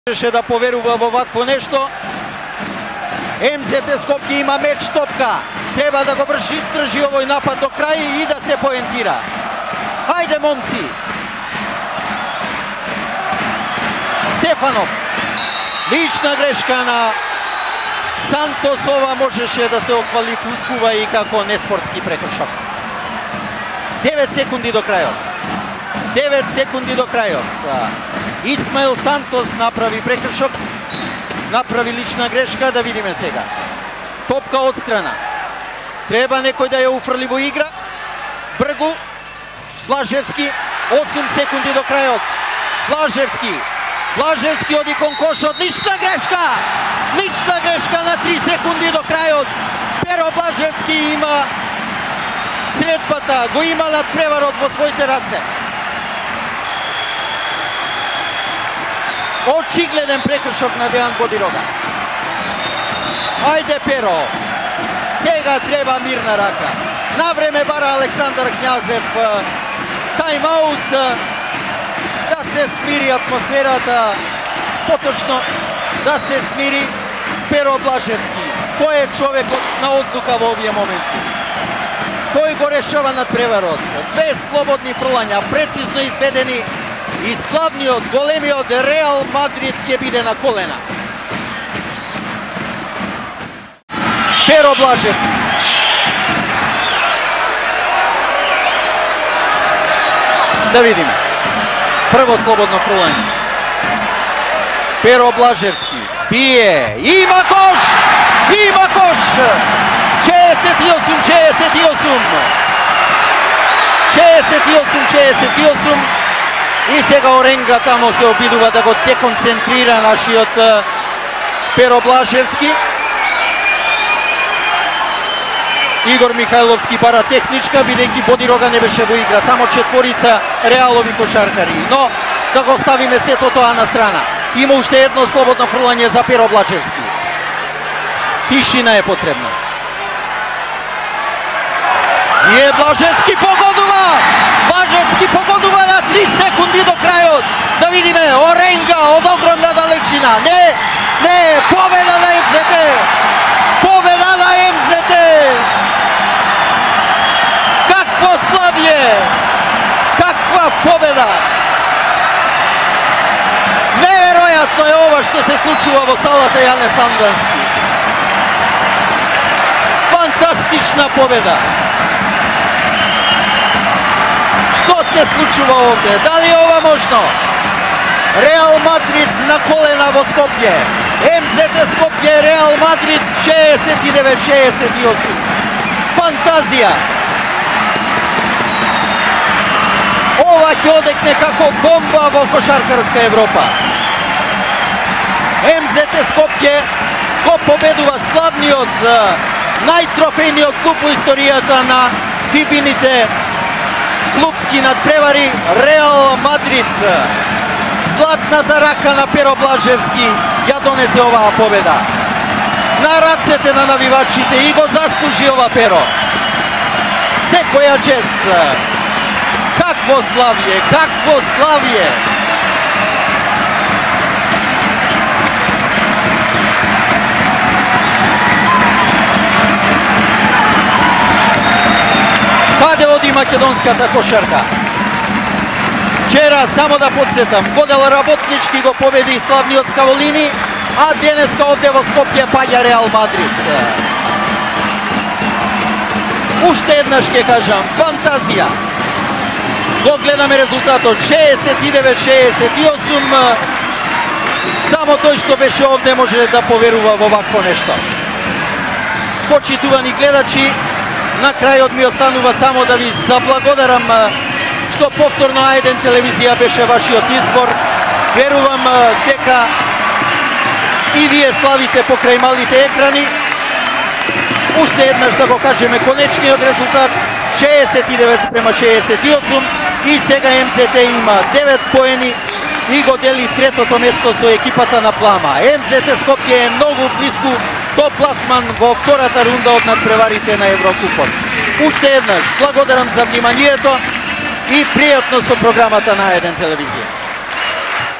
Можеше да поверува во вакво нешто. МЗТ Скопје има меч топка. Треба да го држи овој напад до крај и да се поентира. Хајде, момци! Стефанов. Лична грешка на Сантос. Ова можеше да се оквалификува и како неспортски прекршок. 9 секунди до крајот. 9 секунди до крајот. Исмаил Сантос направи прекршок, направи лична грешка, да видиме сега. Топка одстрана. Треба некој да ја уфрли во игра. Бргу, Блажевски, 8 секунди до крајот. Блажевски оди кон кошот, лична грешка! Лична грешка на 3 секунди до крајот. Перо Блажевски има средбата, го има надпреварот во своите раце. Очигледен прекршок на Дејан Бодирога. Ајде, Перо. Сега треба мирна рака. Навреме бара Александар Књазев тајм-аут, да се смири атмосферата, поточно да се смири Перо Блажевски. Тој е човекот на одлука во овие моменти. Тој го решава надпреварот. Без слободни фрлања, прецизно изведени, и славниот, големиот Реал Мадрид ќе биде на колена. Перо Блажевски. Да видиме. Прво слободно фрлање. Перо Блажевски бие. Има кош! Има кош! 68. И сега Оренга тамо се обидува да го деконцентрира нашиот Перо Блажевски. Игор Михајловски бара техничка, бидејќи Бодирога не беше во игра, само четворица Реалови кошаркари. Но да го ставиме сето тоа на страна. Има уште едно слободно фрлање за Перо Блажевски. Тишина е потребна. И Блажевски погодува! Блажевски погодува на 3 секунди до крајот. Да видиме, Оренга од огромна далечина. Не, победа на МЗТ! Победа на МЗТ! Какво славје! Каква победа! Неверојатно е ова што се случува во салата Јане Сандански. Фантастична победа! Што се случува овде? Дали е ова можно? Реал Мадрид на колена во Скопје. МЗТ Скопје, Реал Мадрид 69-68. Фантазија! Ова ќе одекне како бомба во кошаркарска Европа. МЗТ Скопје го победува славниот, најтрофејниот клуб во историјата на фибините клубски надпревари Реал Мадрид. Златната рака на Перо Блажевски ја донесе оваа победа на рацете на навивачите и го заслужи ова Перо. Секоја чест. Какво славје, какво славје! Каде оди македонската кошарка? Вчера, само да подсетам, модел работнички го победи славниот Скаволини, а денеска овде во Скопје паѓа Реал Мадрид. Уште еднаш ќе кажам, фантазија. Го гледаме резултатот 69-68. Само тој што беше овде може да поверува во вакво нешто. Почитувани гледачи, на крајот ми останува само да ви заблагодарам што повторно А1 телевизија беше вашиот избор. Верувам дека и вие славите покрај малите екрани. Уште еднаш да го кажеме конечниот резултат 69-68 и сега МЗТ има 9 поени и го дели третото место со екипата на Плама. МЗТ Скопје е многу близко до пласман во втората рунда од надпреварите на Еврокупот. Уште еднаш благодарам за вниманието и пријатно со програмата на А1 телевизија.